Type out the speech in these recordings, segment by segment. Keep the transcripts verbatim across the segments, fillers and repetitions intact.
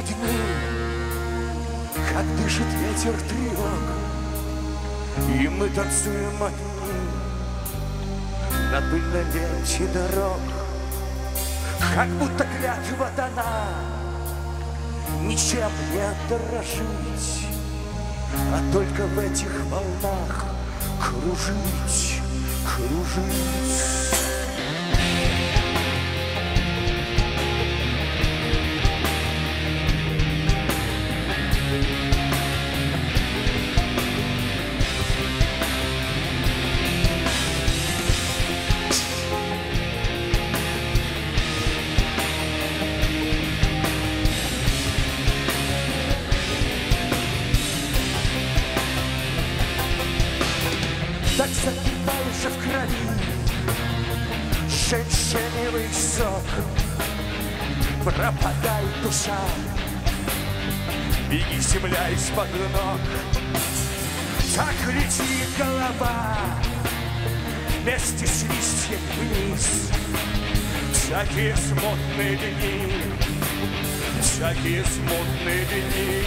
дни, как дышит ветер тревог, и мы танцуем одни на пыльной ленте дорог. Как будто клятва дана ничем не дорожить, а только в этих волнах кружить, кружить. Так закипаешь в крови женьшеневый сок, пропадает душа, беги, земля из-под ног. Так летит голова вместе с листьями вниз. Всякие смутные дни, всякие смутные дни.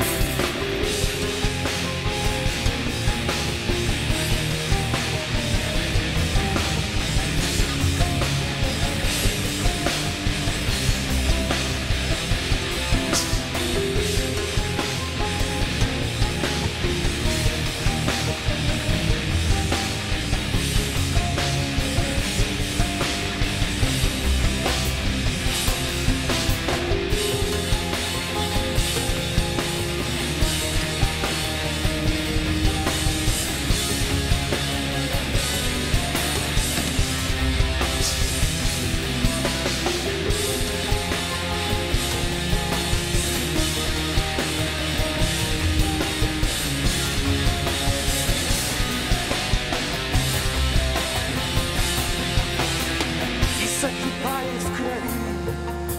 Закипает в крови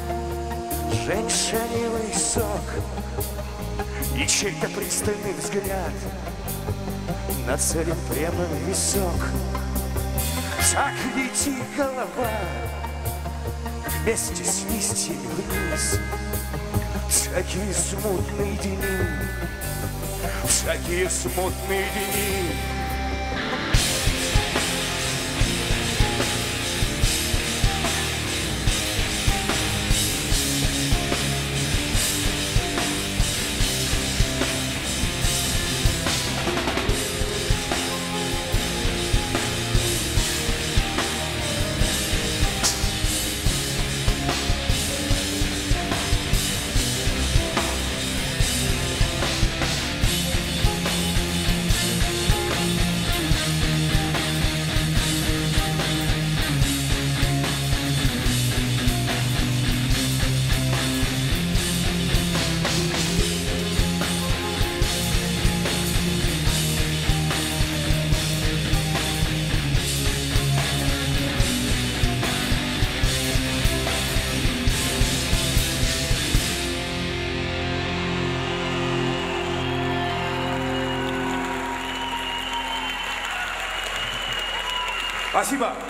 женьшеневый сок, и чей-то пристальный взгляд нацелен прямо в висок. Так летит голова вместе с листьями вниз. Всякие смутные дни, всякие смутные дни. Спасибо.